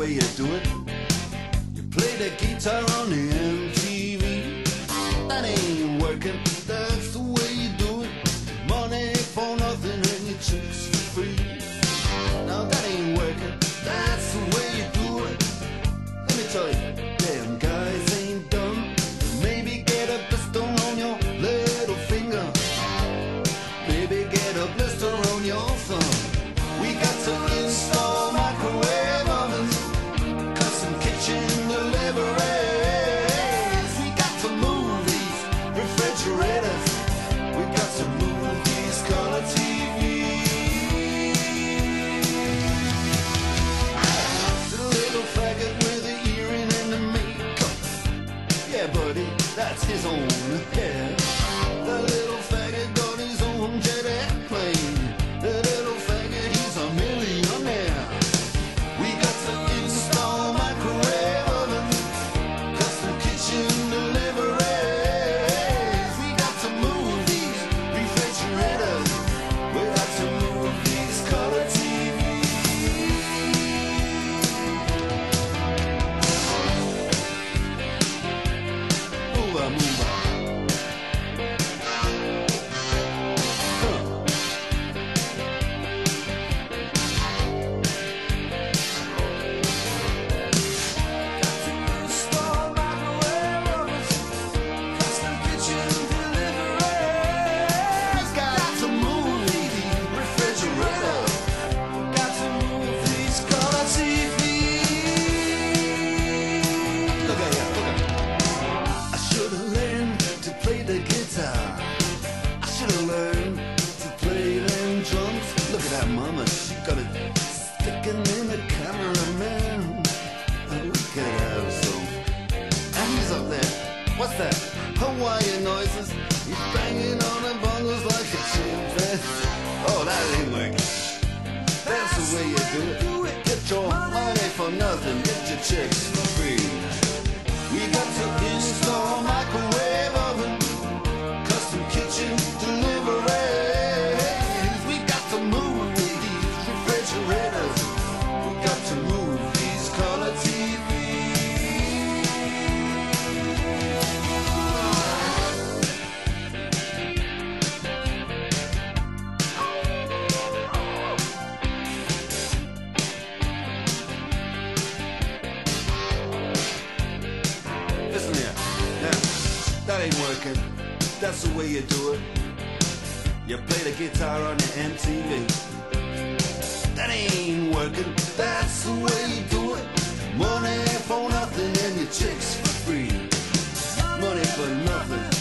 way you do it. You play the guitar on the MTV. That ain't working, that's the way you do it. Money for nothing and your chicks for free. Now that ain't working, that's the way you do it. Let me tell you, damn guys ain't dumb. Maybe get a blister on your little finger. Maybe get a blister on your thumb. We got to install microwave ovens, custom kitchen deliveries. We got to move these refrigerators. We got to move these color TVs. The little faggot with the earring and the makeup. Yeah, buddy, that's his own hair. The little faggot got his own jet airplane. The little faggot, he's a millionaire. We got to install microwave ovens, custom kitchen deliveries. We got to move these refrigerators. We got to move these color TVs. Move on, move on. Mama, she got it sticking in the cameraman. Oh, look at her, so. And he's up there. What's that? Hawaiian noises. He's banging on the bongos like a chimpanzee. Oh, that ain't working. That's the way you do it. Get your money for nothing. Get your chicks for free. We got to install microwave oven, custom kitchen deliveries. We got to move refrigerators. We got to move these color TVs. Listen here, now, that ain't working. That's the way you do it. You play the guitar on the MTV. That ain't working, that's the way you do it. Money for nothing and your chicks for free. Money for nothing.